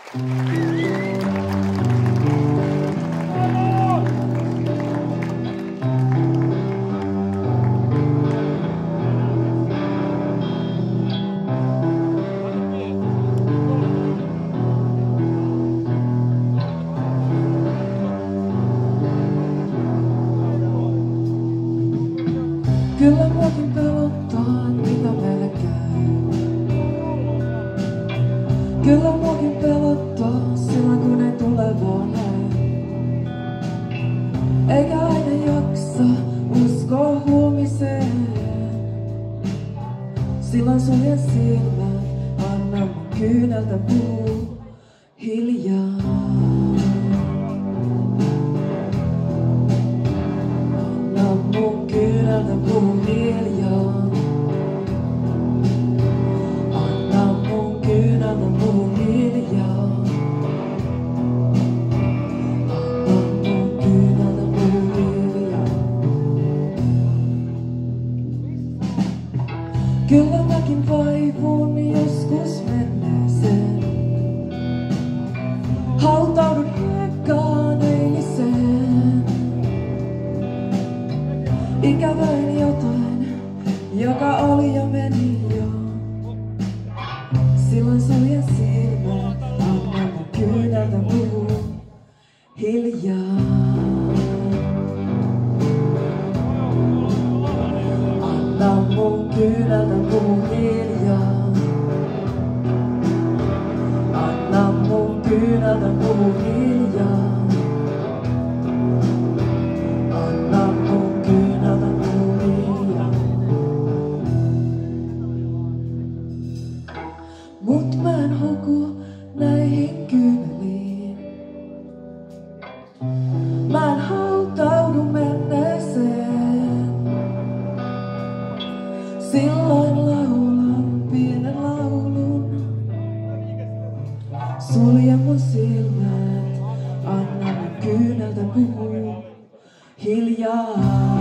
Kyllä muakin pelottaa, mitä meille käy. Kyllä muakin pelottaa, silloin kun ei tule vaan näin. Eikä aina jaksa uskoa huomiseen. Silloin suljen silmät, anna mun kyyneltä puhua hiljaa. Kyyneltä puhuu hiljaa. Anna mun kyyneltä puhuu hiljaa. Anna mun kyyneltä puhuu hiljaa. Kyllä mäkin vaivun joskus menneeseen. Hautaudun hiekkaan eiliseen. Ikävöin jotain, joka oli ja meni jo. Silloin suljen silmät, anna mun kyyneltä puhua hiljaa. Anna mun kyyneltä puhua hiljaa. Anna mun kyyneltä puhua hiljaa. Mut mä en huku näihin kyyneliin. Mä en hautaudu menneeseen. Silloin laulan pienen laulun. Sulje mun silmät, anna mun kyyneltä puhua hiljaa.